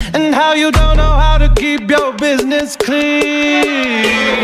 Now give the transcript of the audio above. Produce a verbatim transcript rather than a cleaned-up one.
and how you don't know how to keep your business clean.